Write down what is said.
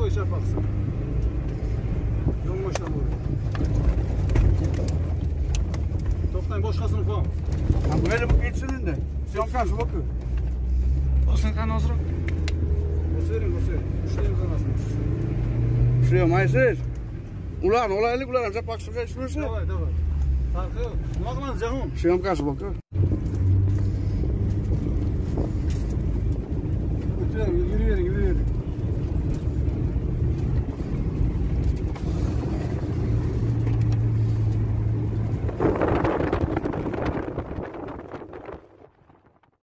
boyunca baksın. Yolun başına buraya. Toplayın boşkasını falan. Ha böyle bu geçsinin de. Syomkası bakın. Basın kan hazır. Boşverin. Şuraya imzalasınız. Şuraya mayısır. Ulan olaylık ulan. Hep baksın geçmesi. Davay. Farkı yok. Nima qilamiz, Jahon? Syomkası bakın.